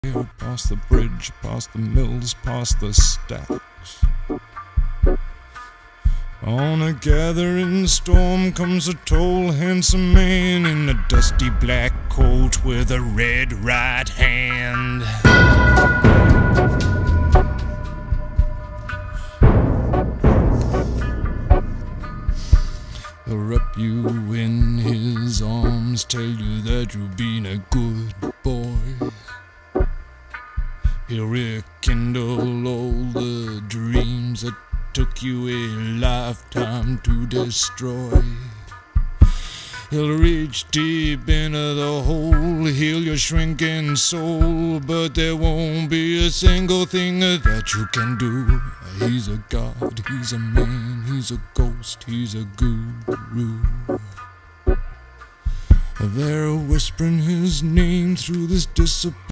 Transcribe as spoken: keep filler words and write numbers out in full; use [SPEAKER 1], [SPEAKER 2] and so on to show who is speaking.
[SPEAKER 1] Past the bridge, past the mills, past the stacks. On a gathering storm comes a tall, handsome man in a dusty black coat with a red right hand. He'll wrap you in his arms, tell you that you've been a good boy. He'll rekindle all the dreams that took you a lifetime to destroy. He'll reach deep into the hole, heal your shrinking soul, but there won't be a single thing that you can do. He's a god, he's a man, he's a ghost, he's a guru. They're whispering his name through this disappointment.